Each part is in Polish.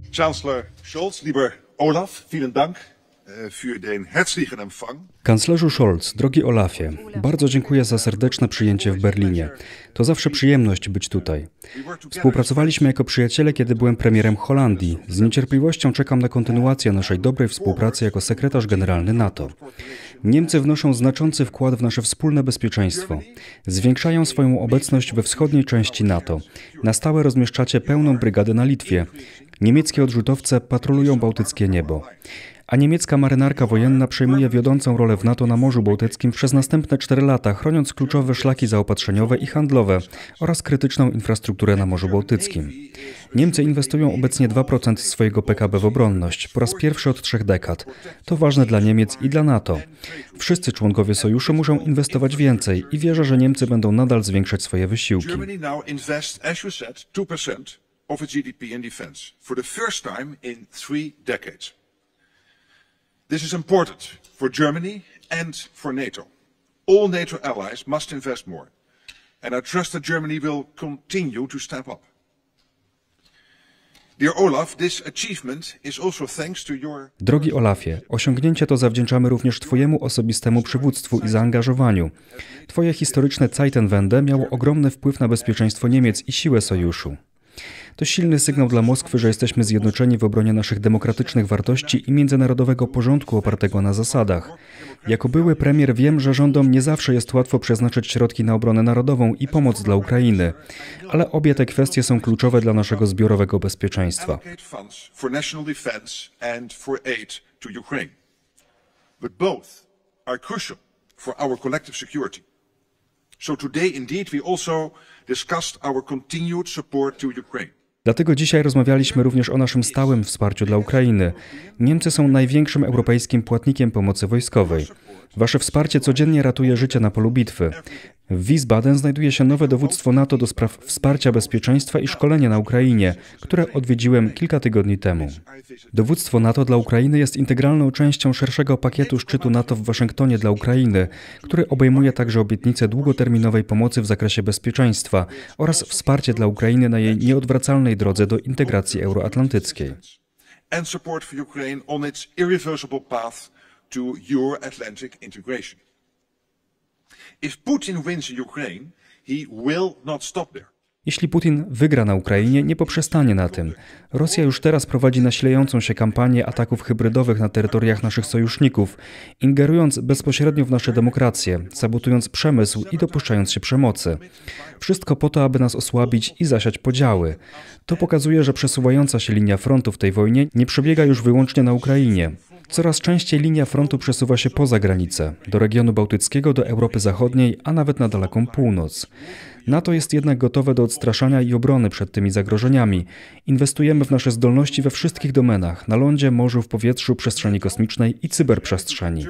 Chancellor Scholz, lieber Olaf, vielen Dank für den herzlichen Empfang. Kanclerzu Scholz, drogi Olafie, bardzo dziękuję za serdeczne przyjęcie w Berlinie. To zawsze przyjemność być tutaj. Współpracowaliśmy jako przyjaciele, kiedy byłem premierem Holandii. Z niecierpliwością czekam na kontynuację naszej dobrej współpracy jako sekretarz generalny NATO. Niemcy wnoszą znaczący wkład w nasze wspólne bezpieczeństwo. Zwiększają swoją obecność we wschodniej części NATO. Na stałe rozmieszczacie pełną brygadę na Litwie. Niemieckie odrzutowce patrolują bałtyckie niebo. A niemiecka marynarka wojenna przejmuje wiodącą rolę w NATO na Morzu Bałtyckim przez następne 4 lata, chroniąc kluczowe szlaki zaopatrzeniowe i handlowe oraz krytyczną infrastrukturę na Morzu Bałtyckim. Niemcy inwestują obecnie 2% swojego PKB w obronność, po raz pierwszy od 3 dekad. To ważne dla Niemiec i dla NATO. Wszyscy członkowie sojuszu muszą inwestować więcej i wierzę, że Niemcy będą nadal zwiększać swoje wysiłki. Of its GDP in defense for the first time in 3 decades. This is important for Germany and for NATO. All NATO allies must invest more, and I trust that Germany will continue to step up. Dear Olaf, this achievement is also thanks to your... Drogi Olafie, osiągnięcie to zawdzięczamy również Twojemu osobistemu przywództwu i zaangażowaniu. Twoje historyczne Zeitenwende miało ogromny wpływ na bezpieczeństwo Niemiec i siłę sojuszu. To silny sygnał dla Moskwy, że jesteśmy zjednoczeni w obronie naszych demokratycznych wartości i międzynarodowego porządku opartego na zasadach. Jako były premier wiem, że rządom nie zawsze jest łatwo przeznaczyć środki na obronę narodową i pomoc dla Ukrainy, ale obie te kwestie są kluczowe dla naszego zbiorowego bezpieczeństwa. So today indeed we also discussed our continued support to Ukraine. Dlatego dzisiaj rozmawialiśmy również o naszym stałym wsparciu dla Ukrainy. Niemcy są największym europejskim płatnikiem pomocy wojskowej. Wasze wsparcie codziennie ratuje życie na polu bitwy. W Wiesbaden znajduje się nowe dowództwo NATO do spraw wsparcia bezpieczeństwa i szkolenia na Ukrainie, które odwiedziłem kilka tygodni temu. Dowództwo NATO dla Ukrainy jest integralną częścią szerszego pakietu szczytu NATO w Waszyngtonie dla Ukrainy, który obejmuje także obietnicę długoterminowej pomocy w zakresie bezpieczeństwa oraz wsparcie dla Ukrainy na jej nieodwracalnej drodze do integracji euroatlantyckiej. To Euro-Atlantic integration. If Putin wins Ukraine, he will not stop there. Jeśli Putin wygra na Ukrainie, nie poprzestanie na tym. Rosja już teraz prowadzi nasilającą się kampanię ataków hybrydowych na terytoriach naszych sojuszników, ingerując bezpośrednio w nasze demokracje, sabotując przemysł i dopuszczając się przemocy. Wszystko po to, aby nas osłabić i zasiać podziały. To pokazuje, że przesuwająca się linia frontu w tej wojnie nie przebiega już wyłącznie na Ukrainie. Coraz częściej linia frontu przesuwa się poza granicę, do regionu bałtyckiego, do Europy Zachodniej, a nawet na daleką północ. NATO jest jednak gotowe do odstraszania i obrony przed tymi zagrożeniami. Inwestujemy w nasze zdolności we wszystkich domenach, na lądzie, morzu, w powietrzu, przestrzeni kosmicznej i cyberprzestrzeni.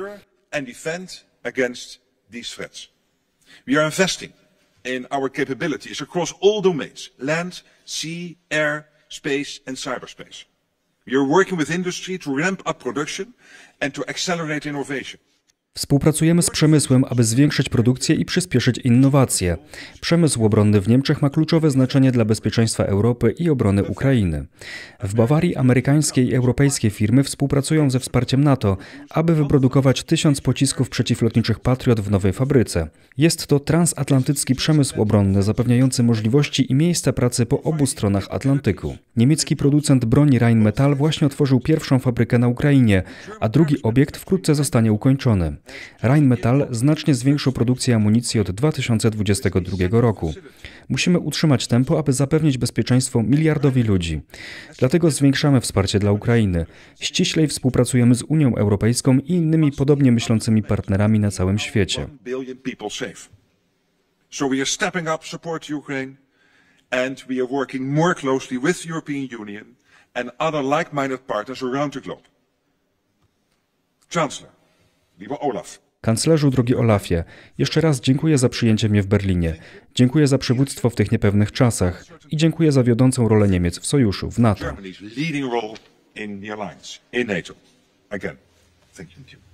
We are investing in our capabilities across all domains: land, sea, air, space and cyberspace. We are working with industry to ramp up production and to accelerate innovation. Współpracujemy z przemysłem, aby zwiększyć produkcję i przyspieszyć innowacje. Przemysł obronny w Niemczech ma kluczowe znaczenie dla bezpieczeństwa Europy i obrony Ukrainy. W Bawarii amerykańskie i europejskie firmy współpracują ze wsparciem NATO, aby wyprodukować 1000 pocisków przeciwlotniczych Patriot w nowej fabryce. Jest to transatlantycki przemysł obronny zapewniający możliwości i miejsca pracy po obu stronach Atlantyku. Niemiecki producent broni Rheinmetall właśnie otworzył pierwszą fabrykę na Ukrainie, a drugi obiekt wkrótce zostanie ukończony. Rheinmetall znacznie zwiększył produkcję amunicji od 2022 roku. Musimy utrzymać tempo, aby zapewnić bezpieczeństwo miliardowi ludzi. Dlatego zwiększamy wsparcie dla Ukrainy. Ściślej współpracujemy z Unią Europejską i innymi podobnie myślącymi partnerami na całym świecie. So we are stepping up support to Ukraine and we are working more closely with the European Union and other like-minded partners around the globe. Chancellor, lieber Olaf. Kanclerzu, drogi Olafie, jeszcze raz dziękuję za przyjęcie mnie w Berlinie. Dziękuję za przywództwo w tych niepewnych czasach i dziękuję za wiodącą rolę Niemiec w sojuszu, w NATO. Germany's leading role in the alliance, in NATO. Again, thank you.